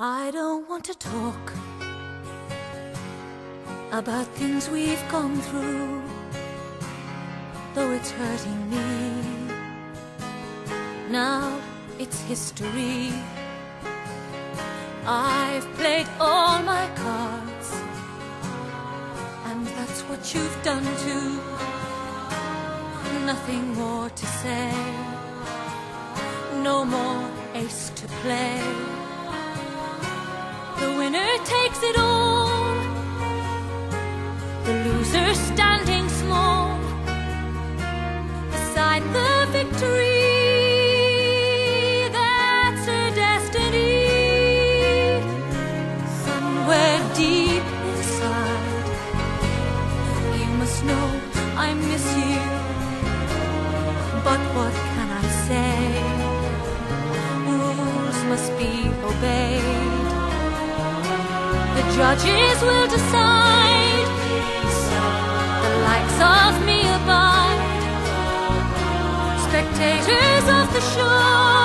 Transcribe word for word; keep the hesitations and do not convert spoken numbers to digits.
I don't want to talk about things we've gone through, though it's hurting me. Now it's history. I've played all my cards, and that's what you've done too. Nothing more to say, no more ace to play. The winner takes it all, the loser standing small beside the victory. That's her destiny. Somewhere deep inside, you must know I miss you. But what can I say? Rules must be obeyed. The judges will decide. The likes of me abide. Spectators of the show.